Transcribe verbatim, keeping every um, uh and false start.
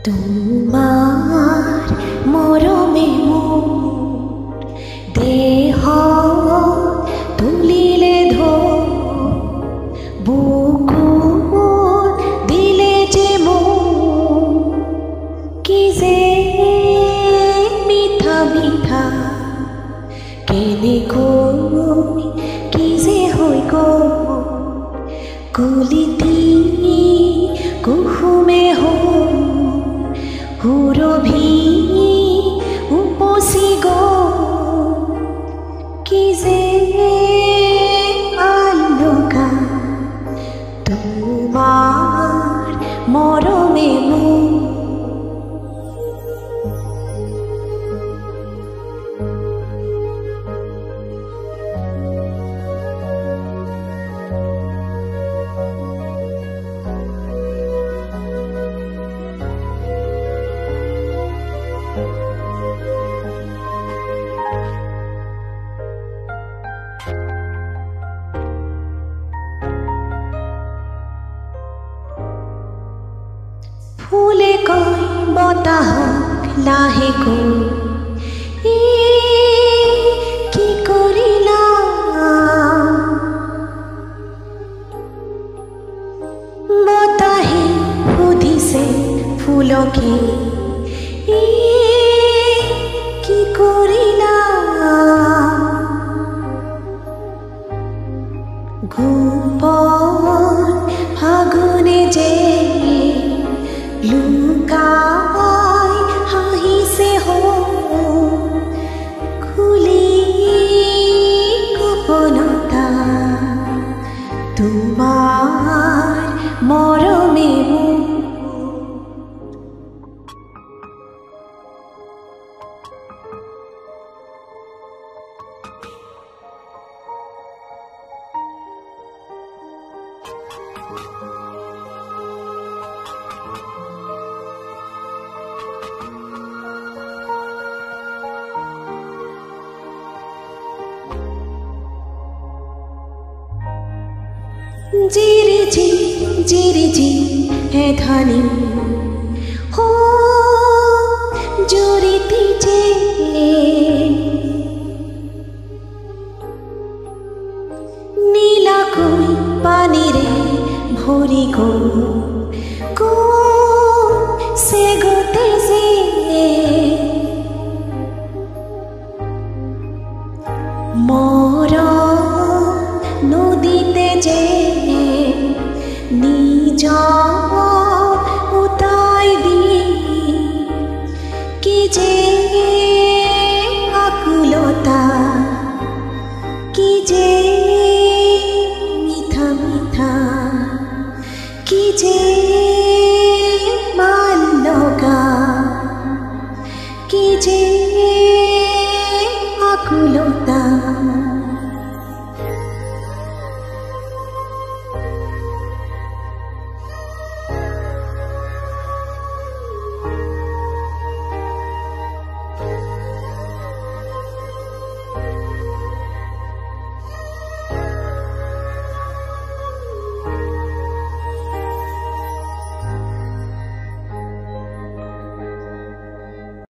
তোমার মরমে মোর দেহ তুলিলে ধো বুকুত দিলে যে মোর কি যে মিঠা মিঠা কেনে কই কি যে হৈ গ'ল কলিতি কুহুমে হ'ল সুৰভি উপচি গ'ল কি যে আলগা তোমাৰ মৰমে মোৰ ফুলে কয় বতাহক লাহেকৈ এ কি কৰিলা বতাহে সুধিছে ফুলকে এ কি কৰিলা গোপন ফাগুনে যে লুকাই হাঁহিছে হো খুলি গোপনতা তোমাৰ মৰমে মোৰ জিৰি জি জিৰি জি হে ধানি হো জুৰিতি যে নীলাকৈ পানীৰে ভৰি গ'ল কোছে গোটে যে মৰম নদীতে যে নিজক উটাই দি কি যে আকুলতা কি যে মিঠা মিঠা কি যে